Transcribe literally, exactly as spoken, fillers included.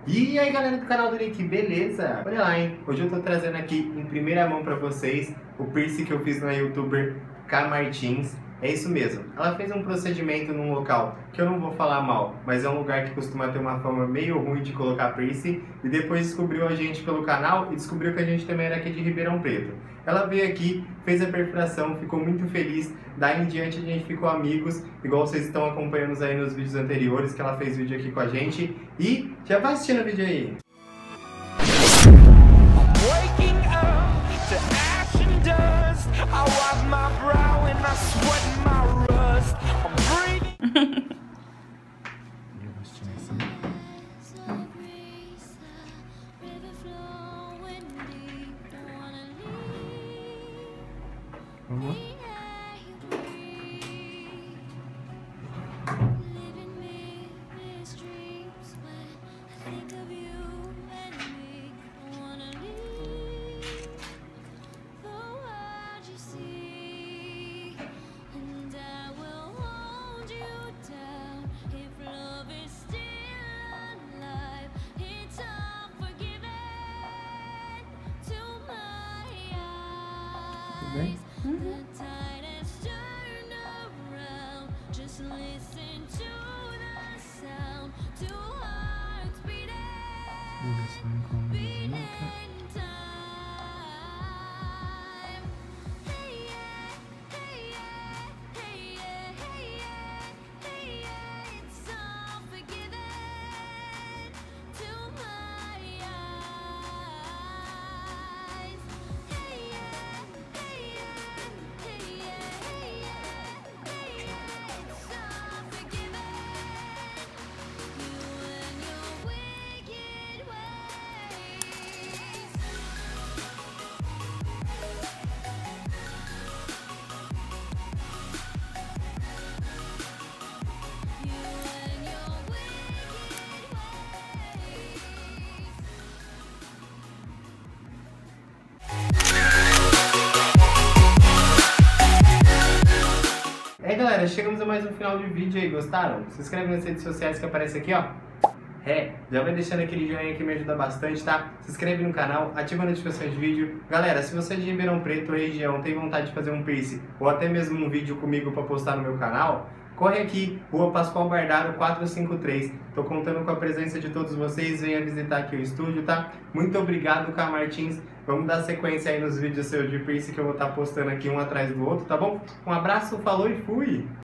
E aí galera do canal do Nick, beleza? Olha lá, hein? Hoje eu tô trazendo aqui em primeira mão pra vocês o piercing que eu fiz na youtuber K Martins. É isso mesmo, ela fez um procedimento num local que eu não vou falar mal, mas é um lugar que costuma ter uma fama meio ruim de colocar piercing, e depois descobriu a gente pelo canal e descobriu que a gente também era aqui de Ribeirão Preto. Ela veio aqui, fez a perfuração, ficou muito feliz, daí em diante a gente ficou amigos, igual vocês estão acompanhando aí nos vídeos anteriores, que ela fez vídeo aqui com a gente, e já vai assistindo o vídeo aí! Uhum. Bem? Uhum. É galera, chegamos a mais um final de vídeo aí, gostaram? Se inscreve nas redes sociais que aparece aqui, ó. É, já vai deixando aquele joinha que me ajuda bastante, tá? Se inscreve no canal, ativa a notificação de vídeo. Galera, se você é de Ribeirão Preto ou região, tem vontade de fazer um piercing ou até mesmo um vídeo comigo pra postar no meu canal, corre aqui, Rua Pascoal Bardaro quatrocentos e cinquenta e três. Tô contando com a presença de todos vocês, venha visitar aqui o estúdio, tá? Muito obrigado, K Martins. Vamos dar sequência aí nos vídeos seus de piercing que eu vou estar postando aqui um atrás do outro, tá bom? Um abraço, falou e fui!